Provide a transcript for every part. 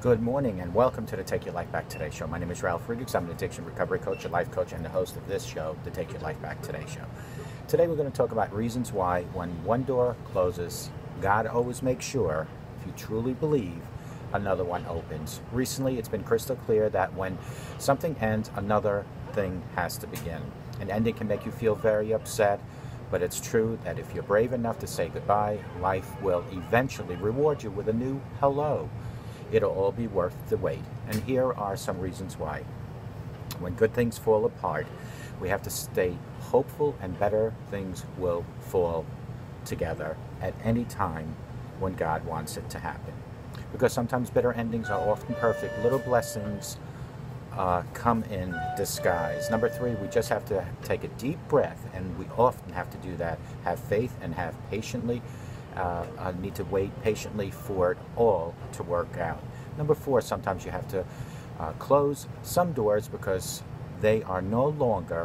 Good morning and welcome to the Take Your Life Back Today show. My name is Ralf Friedrichs. I'm an addiction recovery coach, a life coach, and the host of this show, the Take Your Life Back Today show. Today we're going to talk about reasons why when one door closes, God always makes sure, if you truly believe, another one opens. Recently it's been crystal clear that when something ends, another thing has to begin. An ending can make you feel very upset, but it's true that if you're brave enough to say goodbye, life will eventually reward you with a new hello. It'll all be worth the wait. And here are some reasons why. When good things fall apart, we have to stay hopeful and better things will fall together at any time when God wants it to happen. Because sometimes bitter endings are often perfect. Little blessings come in disguise. Number 3, we just have to take a deep breath, and we often have to do that. Have faith and have patiently. Need to wait patiently for it all to work out. Number 4, sometimes you have to close some doors because they are no longer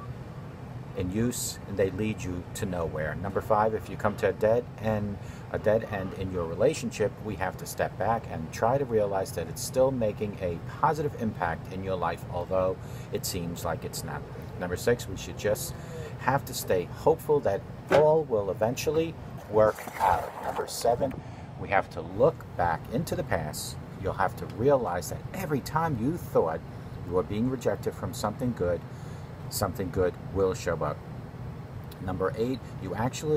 in use and they lead you to nowhere. Number 5, if you come to a dead end in your relationship, we have to step back and try to realize that it's still making a positive impact in your life, although it seems like it's not. Number 6, we should just have to stay hopeful that all will eventually work out. Number 7, we have to look back into the past. You'll have to realize that every time you thought you were being rejected from something good will show up. Number 8, you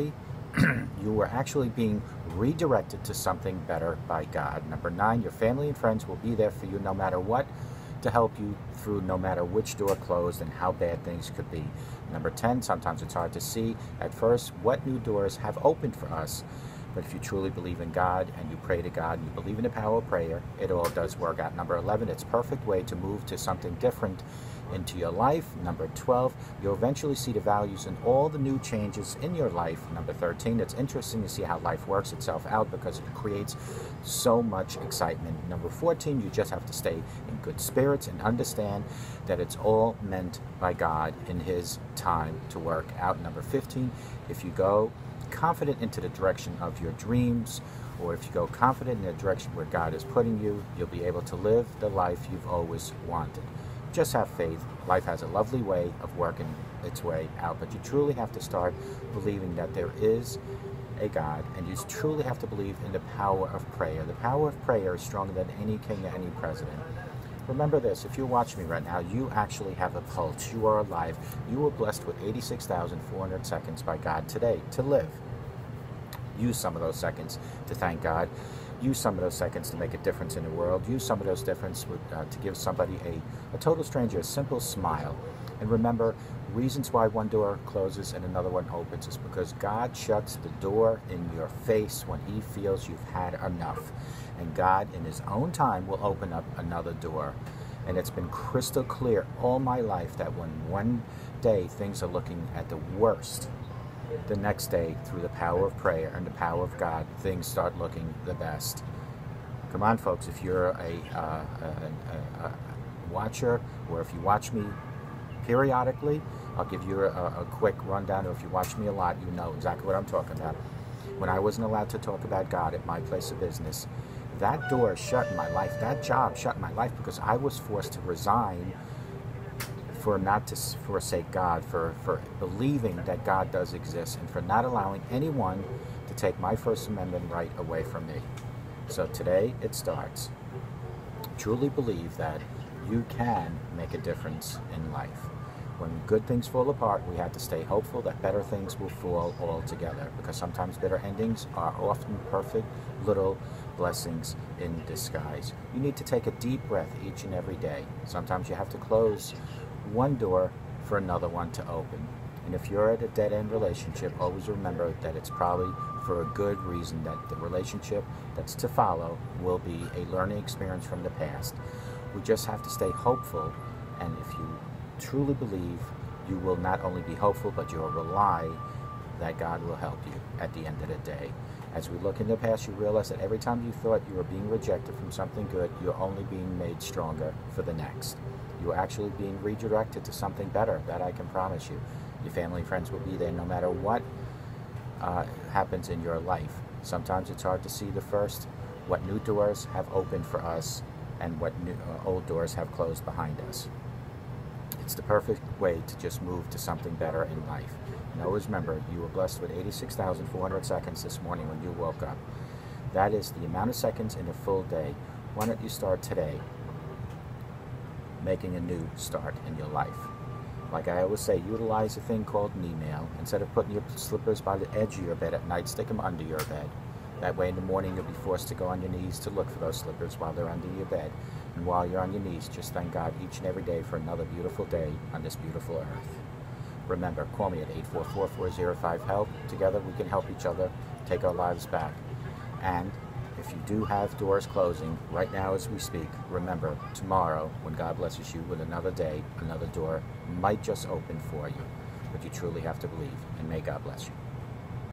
were actually being redirected to something better by God. Number 9, your family and friends will be there for you no matter what, to help you through no matter which door closed and how bad things could be. Number 10, sometimes it's hard to see at first what new doors have opened for us. But if you truly believe in God and you pray to God and you believe in the power of prayer, it all does work out. Number 11, it's a perfect way to move to something different into your life. Number 12, you'll eventually see the values in all the new changes in your life. Number 13, it's interesting to see how life works itself out because it creates so much excitement. Number 14, you just have to stay in good spirits and understand that it's all meant by God in His time to work out. Number 15, if you go confident into the direction of your dreams, or if you go confident in the direction where God is putting you, you'll be able to live the life you've always wanted. Just have faith. Life has a lovely way of working its way out, but you truly have to start believing that there is a God, and you truly have to believe in the power of prayer. The power of prayer is stronger than any king or any president. Remember this, if you're watching me right now, you actually have a pulse. You are alive. You were blessed with 86,400 seconds by God today to live. Use some of those seconds to thank God. Use some of those seconds to make a difference in the world. Use some of those difference to give somebody, a total stranger, a simple smile. And remember, reasons why one door closes and another one opens is because God shuts the door in your face when He feels you've had enough. And God, in His own time, will open up another door. And it's been crystal clear all my life that when one day things are looking at the worst, the next day, through the power of prayer and the power of God, things start looking the best. Come on, folks, if you're a watcher, or if you watch me periodically, I'll give you a quick rundown, or if you watch me a lot, you know exactly what I'm talking about. When I wasn't allowed to talk about God at my place of business, that door shut in my life, that job shut in my life, because I was forced to resign for not to forsake God, for believing that God does exist, and for not allowing anyone to take my First Amendment right away from me. So today it starts. Truly believe that you can make a difference in life. When good things fall apart, we have to stay hopeful that better things will fall all together, because sometimes bitter endings are often perfect little blessings in disguise. You need to take a deep breath each and every day. Sometimes you have to close one door for another one to open. And if you're at a dead-end relationship, always remember that it's probably for a good reason, that the relationship that's to follow will be a learning experience from the past. We just have to stay hopeful, and if you truly believe, you will not only be hopeful, but you'll rely that God will help you at the end of the day. As we look in the past, you realize that every time you thought you were being rejected from something good, you're only being made stronger for the next. You're actually being redirected to something better, that I can promise you. Your family and friends will be there no matter what happens in your life. Sometimes it's hard to see the first what new doors have opened for us and what old doors have closed behind us. It's the perfect way to just move to something better in life. And always remember, you were blessed with 86,400 seconds this morning when you woke up. That is the amount of seconds in a full day. Why don't you start today making a new start in your life? Like I always say, utilize a thing called an email. Instead of putting your slippers by the edge of your bed at night, stick them under your bed. That way in the morning you'll be forced to go on your knees to look for those slippers while they're under your bed. And while you're on your knees, just thank God each and every day for another beautiful day on this beautiful earth. Remember, call me at 844-405-HELP. Together we can help each other take our lives back. And if you do have doors closing right now as we speak, remember, tomorrow, when God blesses you with another day, another door might just open for you. But you truly have to believe, and may God bless you.